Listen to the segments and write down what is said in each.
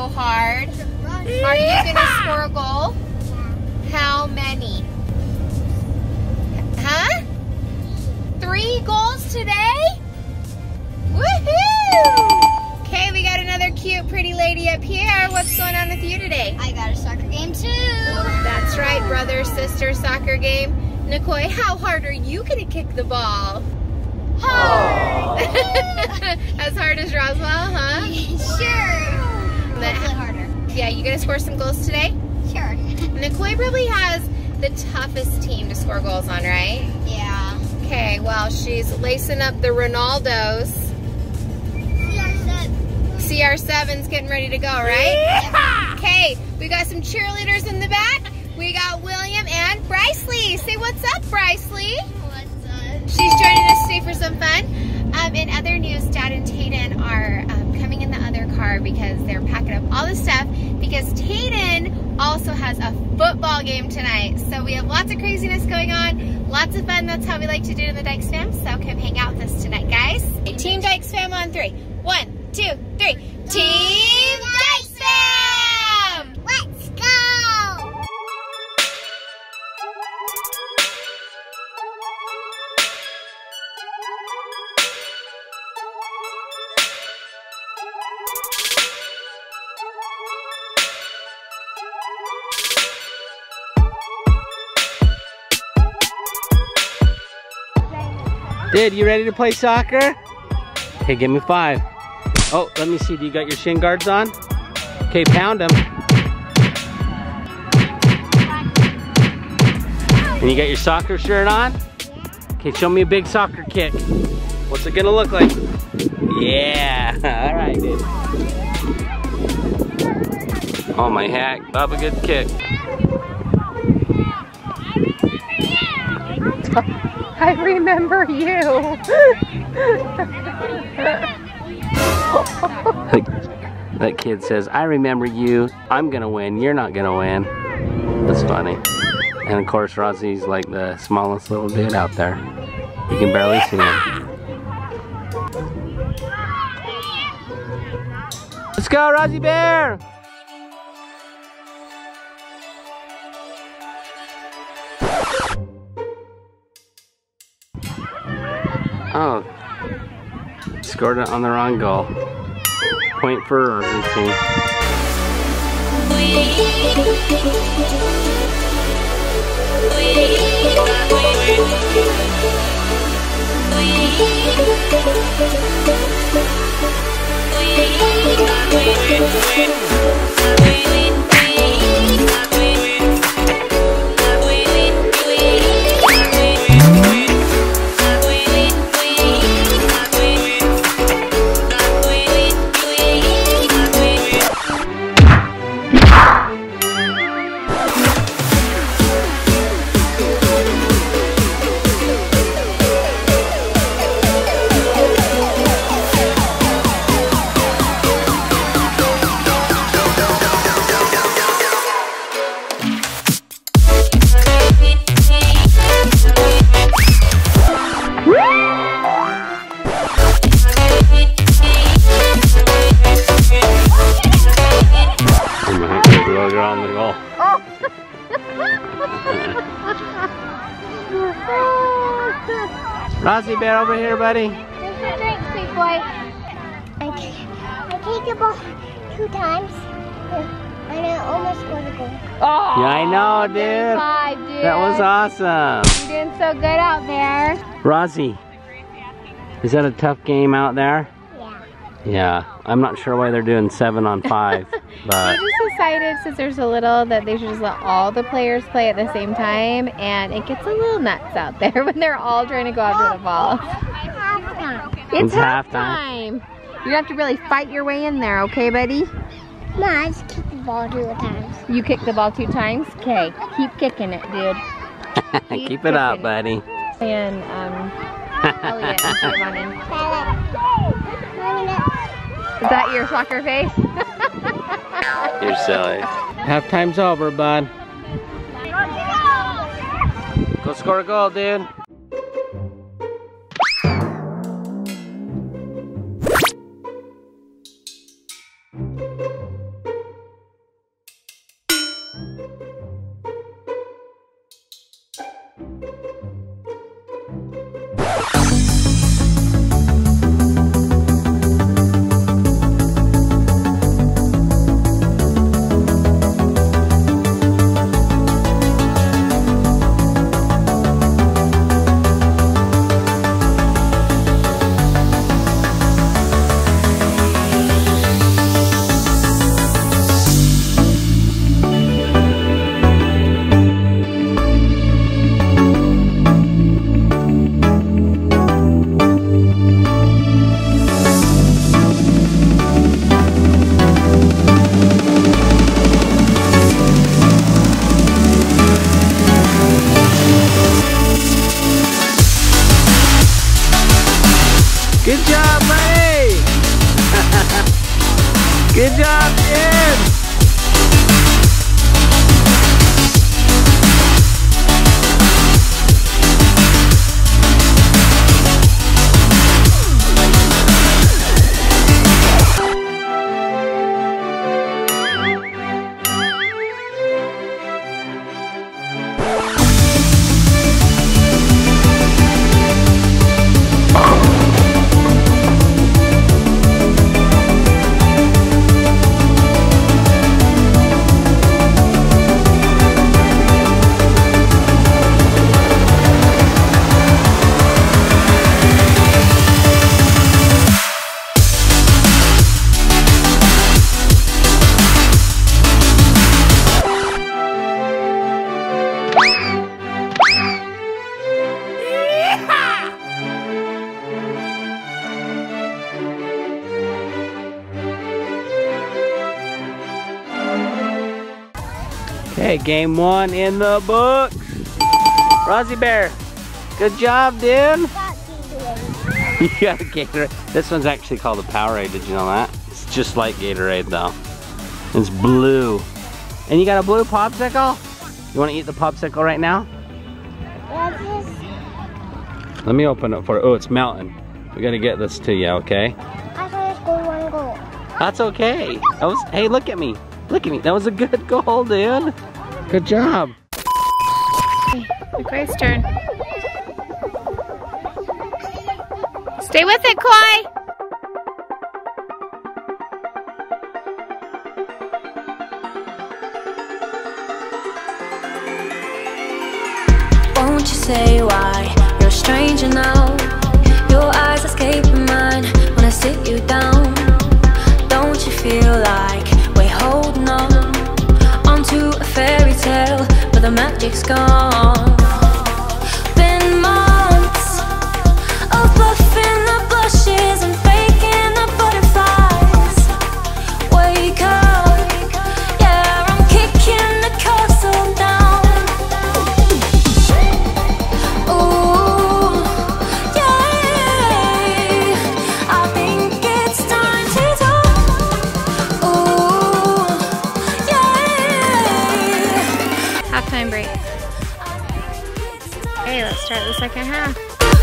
hard. Are you gonna score a goal? How many? Huh? 3 goals today? Woohoo! Okay, we got another cute, pretty lady up here. What's going on with you today? I got a soccer game too. That's right, brother, sister soccer game. Nikoi, how hard are you gonna kick the ball? Hard. As hard as Roswell, huh? Sure. Hopefully harder. Yeah, you gonna score some goals today? Sure. Nikoi probably has the toughest team to score goals on, right? Yeah. Okay, well, she's lacing up the Ronaldos. CR7's getting ready to go, right? Yeah. Okay, we got some cheerleaders in the back. We got William and Brycely. Say what's up, Brycely. What's up? She's joining us today for some fun. In other news, Dad and Tayden are coming in the other car because they're packing up all the stuff because Tayden also has a football game tonight. So we have lots of craziness going on, lots of fun. That's how we like to do it in the Dykes fam. So come hang out with us tonight, guys. Team Dykes fam on 3. 1, 2, 3. Team Dykes fam! Let's go! Dude, you ready to play soccer? Okay, give me 5. Oh, let me see. Do you got your shin guards on? Okay, pound them. And you got your soccer shirt on? Okay, show me a big soccer kick. What's it gonna look like? Yeah, all right, dude. Oh my heck, Bubba, good kick. I remember you. That kid says, I remember you. I'm gonna win. You're not gonna win. That's funny. And of course, Rozzie's like the smallest little dude out there. You can barely see him. Let's go, Rozzie Bear! Oh, scored it on the wrong goal. Point for Rozzie team. Rozzie Bear, over here, buddy. Here's your drink, sweet boy. I kicked the ball 2 times, and I almost scored a goal. Oh, Yeah, I know, dude. 5, dude. That was awesome. You're doing so good out there. Rozzie, is that a tough game out there? Yeah. Yeah, I'm not sure why they're doing 7 on 5, but We just decided, since there's a little, that they should just let all the players play at the same time, and it gets a little nuts out there when they're all trying to go after the ball. It's halftime. You have to really fight your way in there, okay, buddy? Mom, I just kicked the ball 2 times. You kicked the ball 2 times? Okay, keep kicking it, dude. keep it up, buddy. And, Elliot and Giovanni. Is that your soccer face? You're silly. Halftime's over, bud. Go score a goal, dude. Okay, game 1 in the books. Rosie Bear, good job, dude. You got a Gatorade. This one's actually called a Powerade, did you know that? It's just like Gatorade though. It's blue. And you got a blue popsicle? You wanna eat the popsicle right now? Let me open it for you. Oh, it's melting. We gotta get this to you, okay? I thought it was one goal. That's okay. Hey, look at me. Look at me. That was a good goal, dude. Good job. Koi's turn. Stay with it, Koi. Won't you say why you're a stranger now? Your eyes escape mine when I sit you down. Don't you feel like we're holding on onto a fairy tale, but the magic's gone? Been months of bluffing the blushes and faking the butterflies. Wake up, yeah, I'm kicking the castle down. Ooh, yeah, I think it's time to talk. Ooh, yeah. Halftime break. Okay, let's start the second half.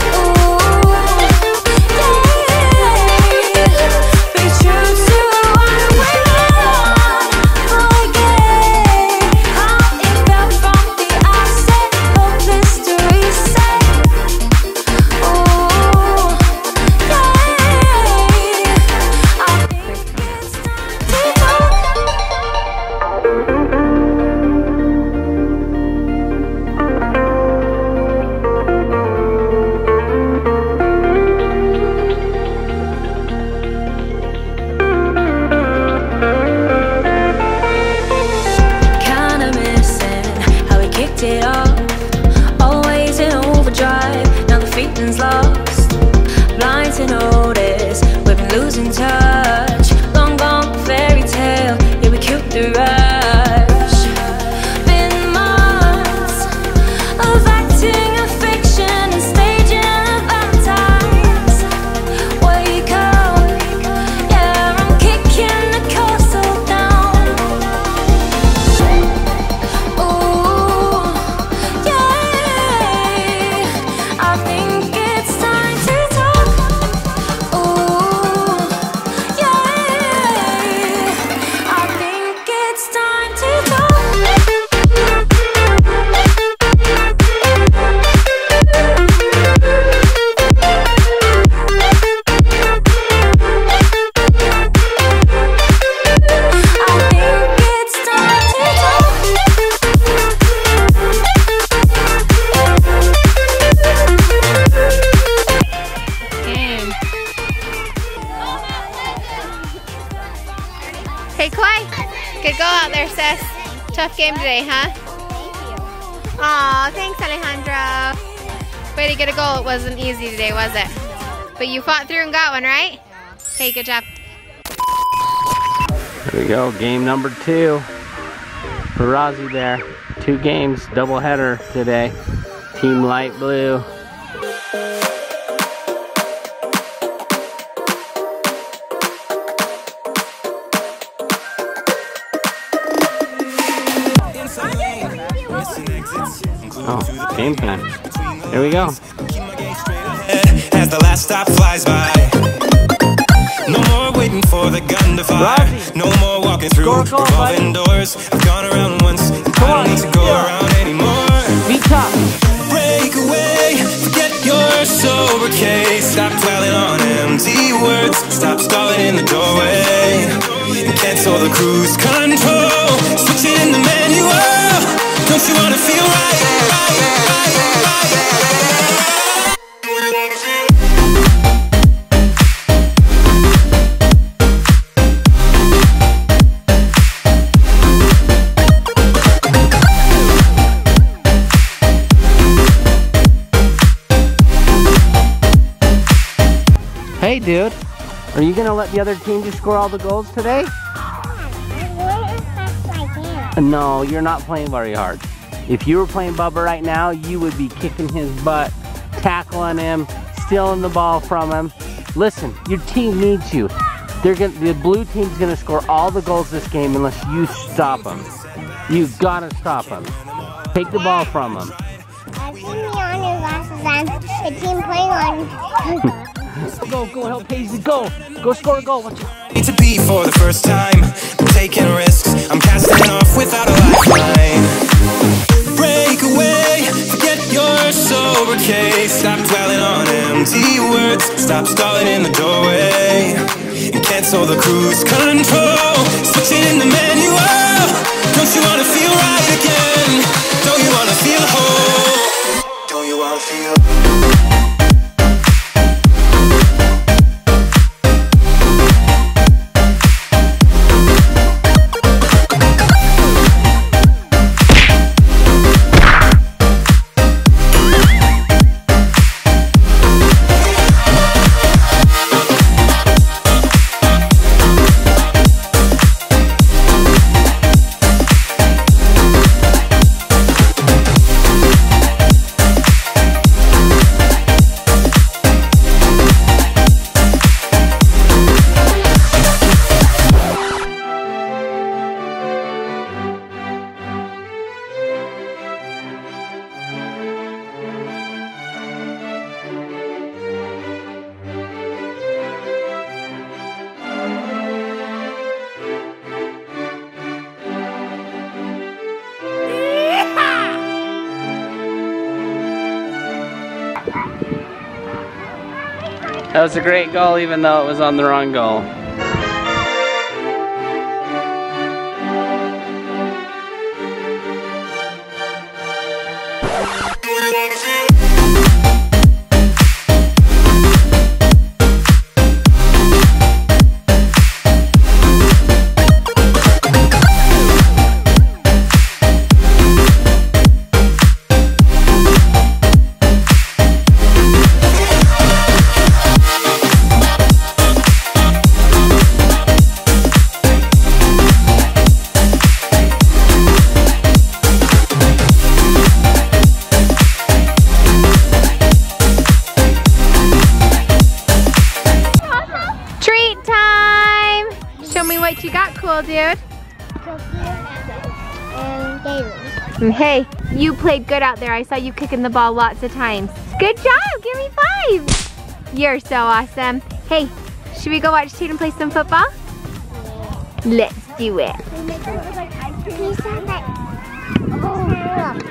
It off, always in overdrive. Now the feeling's lost, blind to notice we've been losing touch. Long gone fairy tale, yeah, we killed the rush. Been months of acting a fiction and staging a baptize. Wake up, yeah, I'm kicking the castle down. Ooh, Hey, Koi. Good go out there, sis. Tough game today, huh? Thank you. Aw, thanks, Alejandro. Way to get a goal. It wasn't easy today, was it? But you fought through and got one, right? Hey, good job. Here we go, game number 2 for Rosie Bear. 2 games, doubleheader today. Team Light Blue. Oh, game time. Here we go. As the last stop flies by, no more waiting for the gun to fire. No more walking through revolving doors. I've gone around once, I don't need to go around anymore. Be tough. Break away, forget your sober case. Stop dwelling on empty words. Stop stalling in the doorway and cancel the cruise control. Switch it in the manual. Don't you wanna feel right? Hey, dude. Are you gonna let the other team just score all the goals today? No, you're not playing very hard. If you were playing Bubba right now, you would be kicking his butt, tackling him, stealing the ball from him. Listen, your team needs you. The blue team's gonna score all the goals this game unless you stop them. You gotta stop them. Take the ball from them. I've seen me on your glasses and the team playing on. Go help Paisley, go score a goal. Watch out. Need to be for the first time. I'm taking risks. I'm casting off without a lifeline. Break away, forget your sober case. Stop dwelling on empty words. Stop stalling in the doorway and cancel the cruise control. Switching in the manual. Don't you wanna feel right again? Don't you wanna feel whole? Don't you wanna feel? That was a great goal even though it was on the wrong goal. What you got, cool dude? And Daily. Hey, you played good out there. I saw you kicking the ball lots of times. Good job, give me 5. You're so awesome. Hey, should we go watch Tatum play some football? Yeah. Let's do it. He said that. Oh,